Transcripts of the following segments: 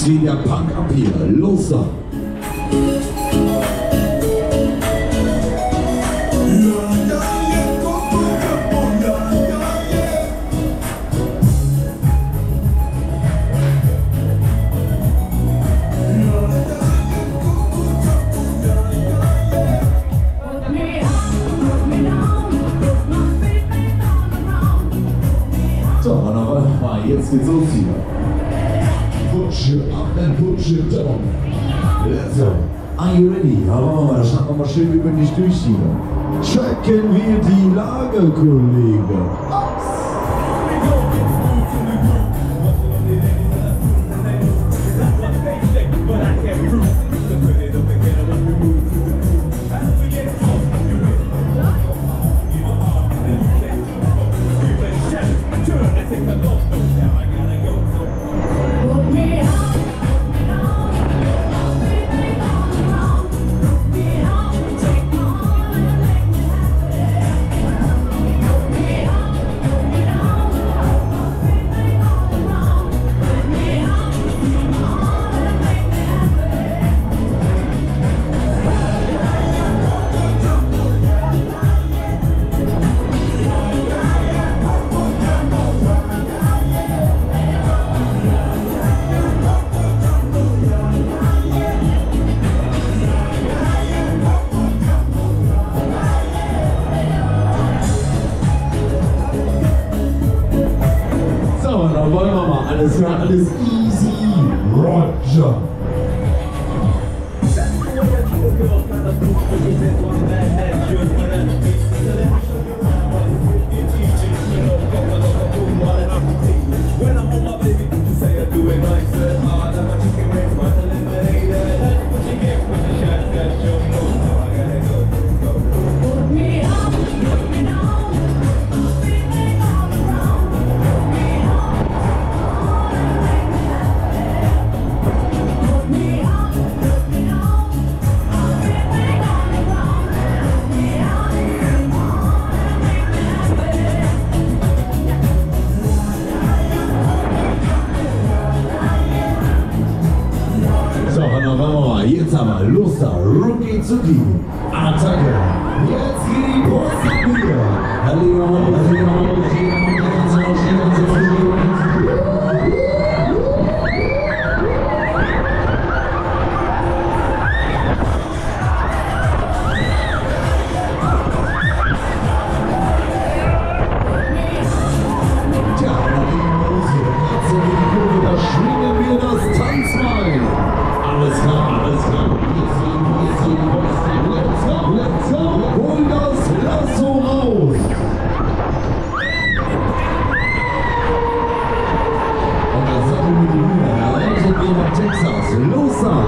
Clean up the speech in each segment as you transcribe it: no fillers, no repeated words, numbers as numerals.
geht der Punk ab hier. Los dann! So, wunderbar, jetzt geht's los hier. Put you up and put you down. So, are you ready? Aber das schaffen wir mal schön über dich durch hier. Checken wir die Lage, Kollege. Wollen wir mal alles easy. Roger. Jetzt aber los da, Rookie Zuki, Attacke, jetzt geht die Post ab hier. Tja, da schwingen wir das Tanzbein. Alles klar, alles klar. Let's go. Hol das Lasso raus. Und das Sattel mit den Hühnern. Erreichen wir nach Texas. Los da.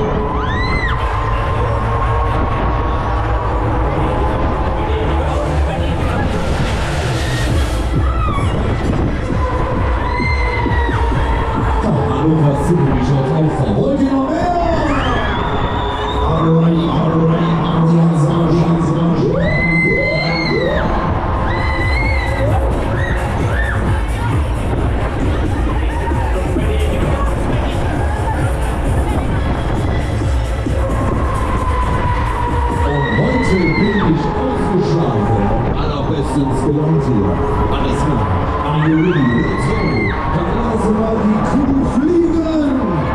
Hallo, was sind die Shots auf? Da wollt ihr noch mehr? Allerbestens gelangt hier. Alles klar. Are you ready? Let's go. Dann lassen wir die Kuh fliegen.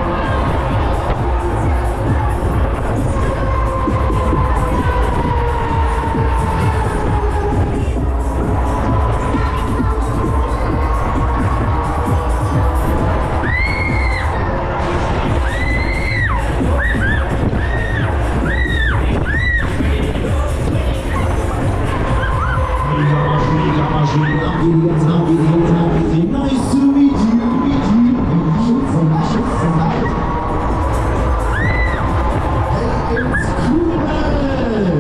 Nice to meet you. Hey, it's cool, man.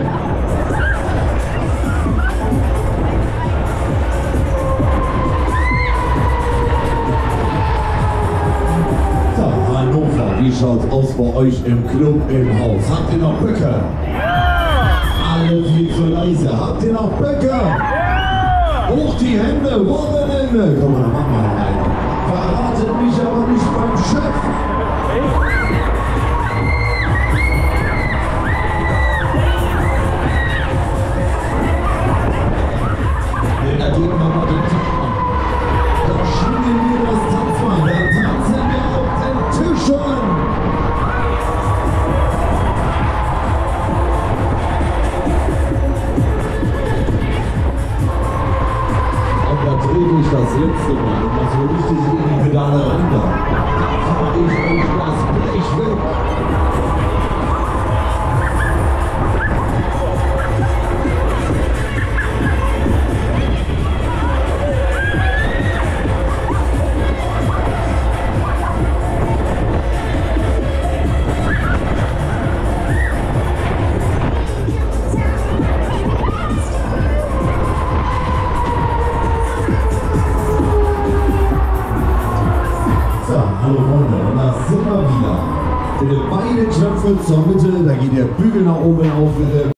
So, Hannover, wie schaut's aus bei euch im Club im Haus? Habt ihr noch Böcke? Alle viel zu leise. Habt ihr noch Böcke? Hoch die Hände, Wochenende! Komm mal, mach mal rein. Verratet mich aber nicht beim Chef! Bitte beide Knöpfe zur Mitte, da geht der Bügel nach oben auf, bitte.